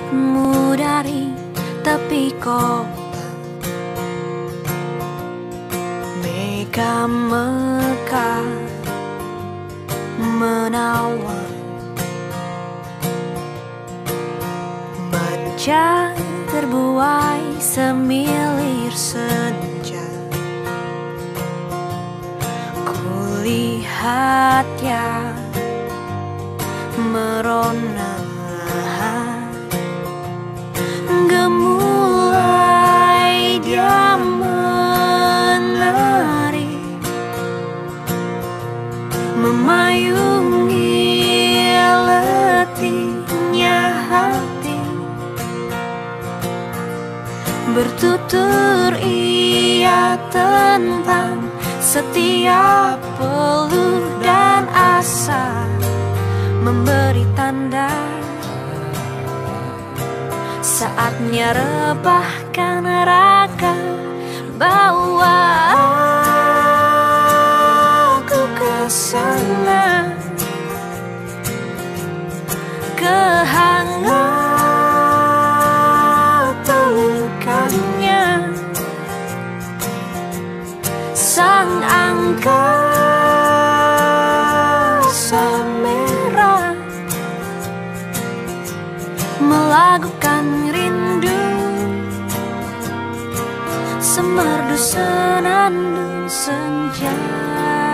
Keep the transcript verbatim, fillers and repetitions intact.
melihatmu dari tepi kota. Mega mekar menawan, manja terbuai semilir senja. Kulihatnya merona, gemulai dia menari, memayungi letihnya hati. Bertutur ia tentang setiap peluh dan asa, memberi tanda saatnya rebahkan raga, bawa aku ke sana, ke hangat pelukannya. Sang angkasa merah melakukan rindu, semerdu senandung senja.